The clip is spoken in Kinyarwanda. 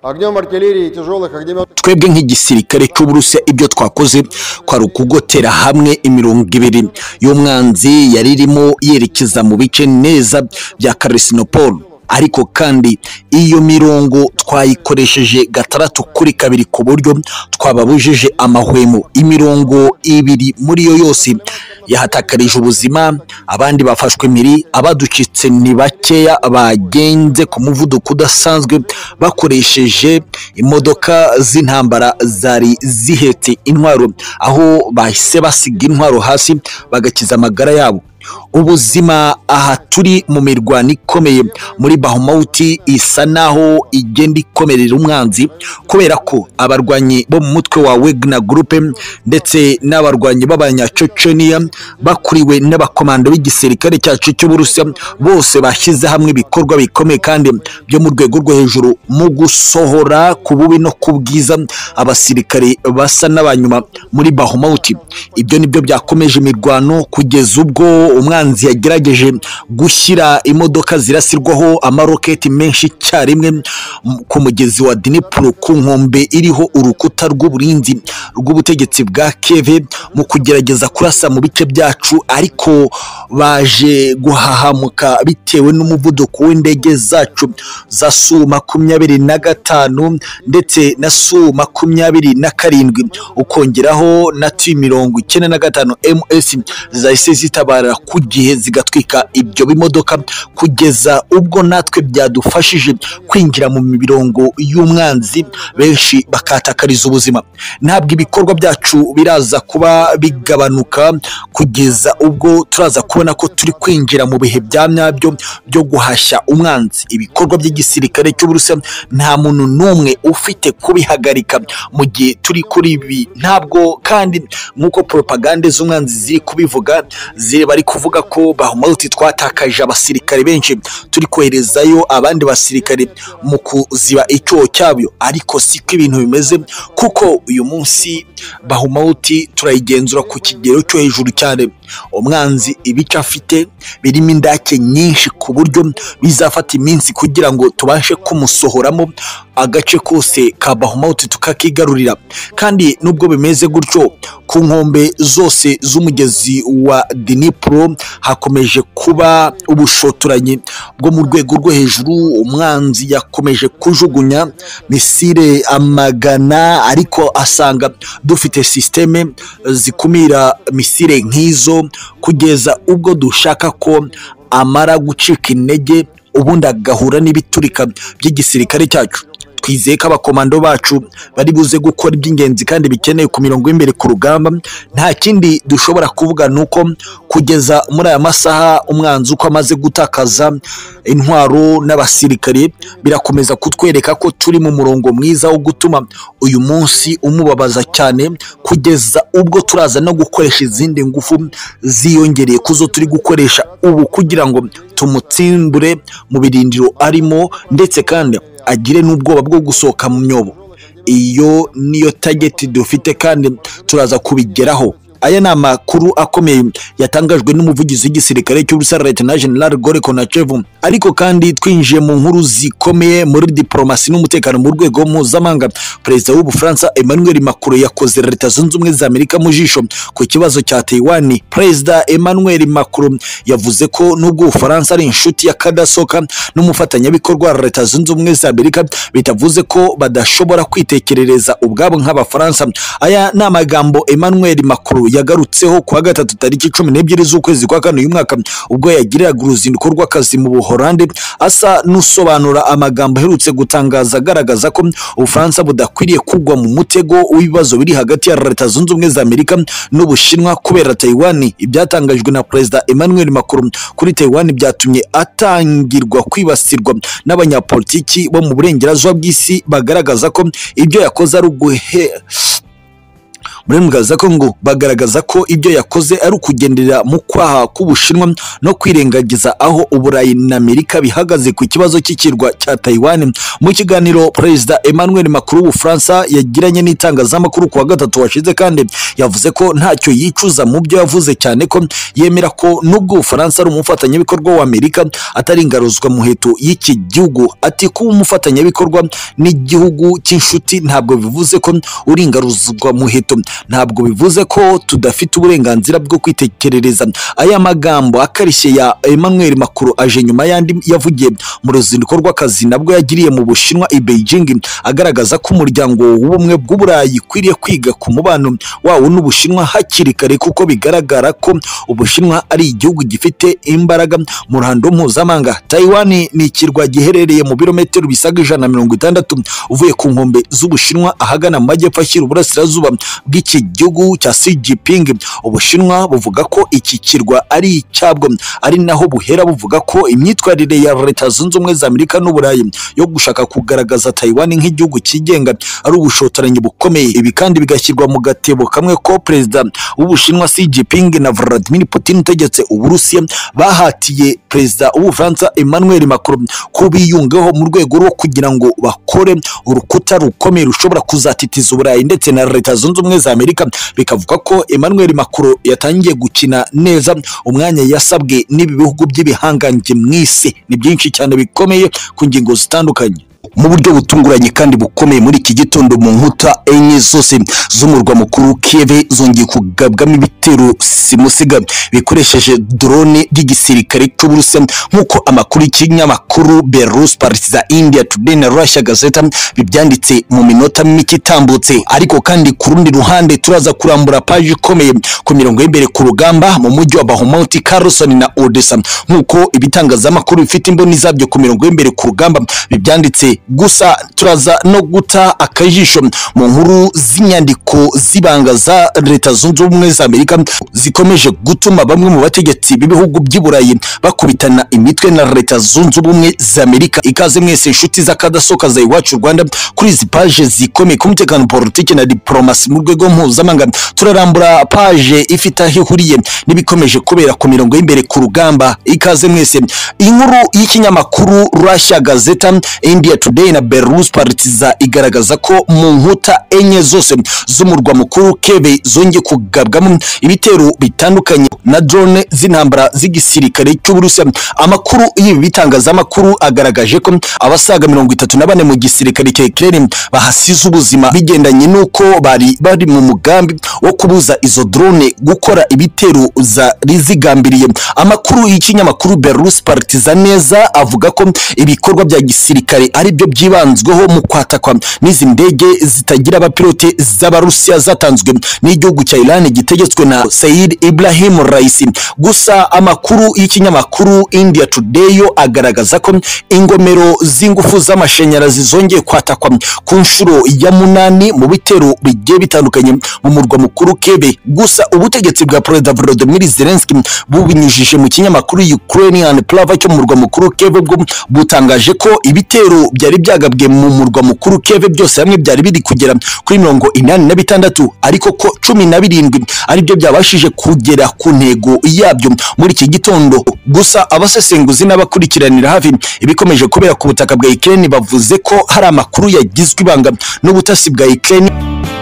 огнем артиллерии, тяжелых огнеметов. Twebwe nk'igisirikare cy'Uburusiya ibyo twakoze kwari ukugotera hamwe imirongo ibiri y'umwanzi yari irimo yerekeza mu bice neza bya Krasnopol. Ariko kandi iyo mirongo twayikoresheje gatandatu kuri kabiri ku buryo twababujije amahwemo. Imirongo ibiri muri yo yose yahatakarije ubuzima, abandi bafashwe miri, abaducitse ni bakeya bagenze ku muvuduko udasanzwe bakoresheje imodoka z'intambara zari zihetse intwaro, aho bahise basiga intwaro hasi bagakiza amagara yabo. Ubuzima aha turi mu mirwano ikomeye muri Bahmut isa naho igenda ikomerera umwanzi, kubera ko abarwanyi bo mu mutwe wa Wagner Group ndetse n'abarwanyi b'abanyacecenia bakuriwe n'abakomando b'igisirikare cyacu cy'Uburusiya bose bashyize hamwe ibikorwa bikomeye kandi byo mu rwego rwo hejuru mu gusohora ku bubi no kubwiza abasirikare basa n'abanyuma muri Bahmut. Ibyo nibyo byakomeje imirwano kugeza ubwo umwanzi yagerageje gushyira imodoka zirasirwaho amaroketi menshi cyarimwe ku mugezi wa Dnipro ku nkombe iriho urukuta rw'uburinzi rw'ubutegetsi bwa Kiev mu kugerageza kurasa mu bice byacu, ariko baje guhahamuka bitewe n'umuvuduko w'indege zacu za Su-25 ndetse na Su-27 ukongeraho na Tu-95 MS zahise zitabara ku gihe zigatwika ibyo bimodoka kugeza ubwo natwe byadufashije kwinjira mu mirongo y'umwanzi, benshi bakatakariza ubuzima. Ntabwo ibikorwa byacu biraza kuba bigabanuka kugeza ubwo turaza kubona ko turi kwinjira mu bihe bya nyabyo byo guhashya umwanzi. Ibikorwa by'igisirikare cy'Uburusiya nta muntu n'umwe ufite kubihagarika mu gihe turi kuri ibi. Ntabwo kandi nk'uko propagande z'umwanzi ziri kubivuga, bari kuvuga ko Bahmut twatakaje abasirikare benshi, turi koherezayo abandi basirikare mu kuziba icyo cyabyo, ariko siko ibintu bimeze, kuko uyu munsi Bahmut turayigenzura ku kigero cyo hejuru cyane. Umwanzi ibice afite birimo indake nyinshi ku buryo bizafata iminsi kugira ngo tubashe kumusohoramo agace kose ka Bahmut tukakigarurira. Kandi nubwo bimeze gutyo, ku nkombe zose z'umugezi wa Dnipro hakomeje kuba ubushotoranyi bwo mu rwego rwo hejuru. Umwanzi yakomeje kujugunya misile amagana, ariko asanga dufite systeme zikumira misile nk'izo kugeza ubwo dushaka ko amara gucika intege ubundi agahura n'ibiturika by'igisirikare cyacu. Twizeye ko abakomando bacu bari buze gukora iby'ingenzi kandi bikeneye ku mirongo y'imbere ku rugamba. Nta kindi dushobora kuvuga nuko kugeza muri aya masaha umwanzi uko amaze gutakaza intwaro n'abasirikare birakomeza kutwereka ko turi mu murongo mwiza wo gutuma uyu munsi umubabaza cyane, kugeza ubwo turaza no gukoresha izindi ngufu ziyongereye kuzo turi gukoresha ubu kugira ngo tumutsimbure mu birindiro arimo, ndetse kandi agire n'ubwoba bwo gusohoka mu myobo. Iyo niyo target dufite kandi turaza kubigeraho. Aya ni amakuru akomeye yatangajwe n'umuvugizi w'igisirikare cy'Uburusiya Lieutenant General Igor Konachev. Ariko kandi twinjiye mu nkuru zikomeye muri diplomasi n'umutekano mu rwego mpuzamahanga. Perezida w'Ubufaransa Emmanuel Macron yakoze Leta Zunze Ubumwe za Amerika mu jisho ku kibazo cya Taiwan. Perezida Emmanuel Macron yavuze ko nubwo Ubufaransa ari inshuti yakadasoka n'umufatanyabikorwa wa Leta Zunze Ubumwe za Amerika, bitavuze ko badashobora kwitekerereza ubwabo nk'Abafaransa. Aya ni amagambo Emmanuel Macron yagarutseho kuwa gatatu tariki 12 z'ukwezi kwa kane uyu mwaka, ubwo yagiriraga uruzinduko rw'akazi mu Buholandi, asa n'usobanura amagambo aherutse gutangaza agaragaza ko Ubufaransa budakwiriye kugwa mu mutego w'ibibazo biri hagati ya Leta Zunze Ubumwe za Amerika n'Ubushinwa kubera Taiwan. Ibyatangajwe na Perezida Emmanuel Macron kuri Taiwan byatumye atangirwa kwibasirwa n'abanyapolitiki bo mu burengerazuba bw'isi bagaragaza ko ibyo yakoze ari muremgaza ko ngo bagaragaza ko ibyo yakoze ari ukugendera mu kwaha k'Ubushinwa no kwirengagiza aho Uburayi na Amerika bihagaze ku kibazo cy'ikirwa cya Taiwan. Mu kiganiro Perezida Emmanuel Macron w'Ubufaransa yagiranye n'itangazamakuru kuwa gatatu washize, kandi yavuze ko ntacyo yicuza mu byo yavuze, cyane ko yemera ko nubwo Ubufaransa ari umufatanyabikorwa wa Amerika atari ingaruzwa muheto y'iki gihugu. Ati kuba umufatanyabikorwa n'igihugu cy'inshuti ntabwo bivuze ko uri ingaruzwa muheto, ntabwo bivuze ko tudafite uburenganzira bwo kwitekerereza. Aya magambo akarishye ya Emmanuel Macron aje nyuma yandi yavugiye mu ruzinduko rw'akazi nabwo yagiriye mu Bushinwa i Beijing, agaragaza ko umuryango w'ubumwe bw'Uburayi kwiriye kwiga ku mubano wawo n'Ubushinwa hakiri kare, kuko bigaragara ko Ubushinwa ari igihugu gifite imbaraga mu ruhando mpuzamahanga. Taiwan ni ikirwa giherereye mu birometero bisaga 160 uvuye ku nkombe z'Ubushinwa ahagana mu majyepfo ashyira uburasirazuba bw'iki gihugu cya Xi Jinping. Ubushinwa buvuga ko iki kirwa ari icyabwo, ari naho buhera buvuga ko imyitwarire ya Leta Zunze Ubumwe za Amerika n'Uburayi yo gushaka kugaragaza Taiwan nk'igihugu kigenga ari ubushotoranyi bukomeye. Ibi kandi bigashyirwa mu gatebo kamwe ko Perezida w'Ubushinwa Xi Jinping na Vladimir Putin utegetse Uburusiya bahatiye Perezida w'Ubufaransa Emmanuel Macron kubiyungaho mu rwego rwo kugira ngo bakore urukuta rukomeye rushobora kuzatitiza Uburayi ndetse na Leta Zunze Ubumwe za Amerika. Bikavuga ko Emmanuel Macron yatangiye gukina neza umwanya yasabwe n'ibi bihugu by'ibihangange mw'isi. Ni byinshi cyane bikomeye ku ngingo zitandukanye mu buryo butunguranye kandi bukomeye. Muri iki gitondo mu nkuta enye zose z'umurwa mukuru Kiev zongeye kugabwamo ibitero simusiga bikoresheje drone by'igisirikare cy'Uburusiya, nk'uko amakuru y'ikinyamakuru Belarus Partiza India Today na Russia Gazeta bibyanditse mu minota mike itambutse. Ariko kandi ku rundi ruhande turaza kurambura page ikomeye ku mirongo y'imbere ku rugamba mu mujyi wa Bahmut, Kherson na Odessa, nk'uko ibitangazamakuru bifite imboni zabyo ku mirongo y'imbere ku rugamba bibyanditse. Gusa turaza no guta akajisho mu nkuru z'inyandiko zibanga za Leta Zunze Ubumwe za Amerika zikomeje gutuma bamwe mu bategetsi b'ibihugu by'Uburayi bakubitana imitwe na Leta Zunze Ubumwe za Amerika. Ikaze mwese inshuti z'akadasoka za IWACU RWANDA kuri izi page zikomeye ku mutekano, politiki na diplomasi mu rwego mpuzamahanga. Turarambura page ifite aho ihuriye n'ibikomeje kubera ku mirongo y'imbere ku rugamba. Ikaze mwese. Inkuru y'ikinyamakuru Russia Gazeta India Today na Belarus Partiza igaragaza ko mu nkuta enye zose z'umurwa mukuru Kiev zongeye kugabwamo ibitero bitandukanye na drone z'intambara z'igisirikare cy'Uburusiya. Amakuru y'ibi bitangazamakuru agaragaje ko abasaga 34 mu gisirikare cya Ukraine bahasize ubuzima bigendanye nuko bari mu mugambi wo kubuza izo drone gukora ibitero za rizigambiriye. Amakuru y'ikinyamakuru Belarus Partiza neza avuga ko ibikorwa bya gisirikare ari byo byibanzweho mu kwatakwa n'izi ndege zitagira abapilote z'Abarusiya zatanzwe n'igihugu cya Iran gitegetswe na Said Ibrahim Raisi. Gusa amakuru y'ikinyamakuru India Today yo agaragaza ko ingomero z'ingufu z'amashanyarazi zongeye kwatakwa ku nshuro ya 8 mu bitero bigiye bitandukanye mu murwa mukuru Kiev. Gusa ubutegetsi bwa Perezida Volodymyr Zelens bubinyujije mu kinyamakuru Ukrainian Plava cyo mu murwa mukuru Kiev butangaje ko ibitero byari byagabwe mu murwa mukuru Kiev byose hamwe byari biri kugera kuri 86, ariko ko 17 ari byo byabashije kugera ku ntego yabyo muri iki gitondo. Gusa abasesenguzi n'abakurikiranira hafi ibikomeje kubera ku butaka bwa Ukraine bavuze ko hari amakuru yagizwe ibanga n'ubutasi bwa Ukraine